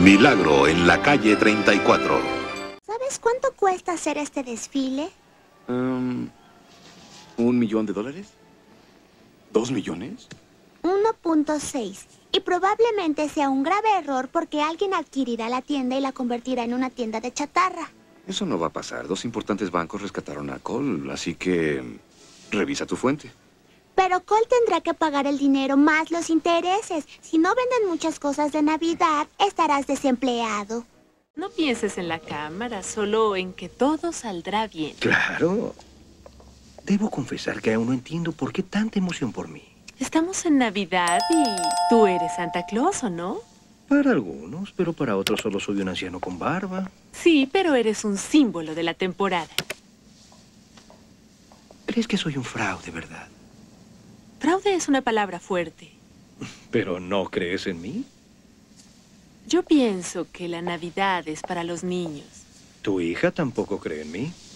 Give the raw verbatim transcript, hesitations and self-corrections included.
Milagro en la calle treinta y cuatro. ¿Sabes cuánto cuesta hacer este desfile? Um, ¿Un millón de dólares? ¿Dos millones? uno punto seis. Y probablemente sea un grave error porque alguien adquirirá la tienda y la convertirá en una tienda de chatarra. Eso no va a pasar. Dos importantes bancos rescataron a Cole, así que revisa tu fuente. Pero Cole tendrá que pagar el dinero más los intereses. Si no venden muchas cosas de Navidad, estarás desempleado. No pienses en la cámara, solo en que todo saldrá bien. Claro. Debo confesar que aún no entiendo por qué tanta emoción por mí. Estamos en Navidad y tú eres Santa Claus, ¿o no? Para algunos, pero para otros solo soy un anciano con barba. Sí, pero eres un símbolo de la temporada. ¿Crees que soy un fraude, verdad? Fraude es una palabra fuerte. ¿Pero no crees en mí? Yo pienso que la Navidad es para los niños. ¿Tu hija tampoco cree en mí?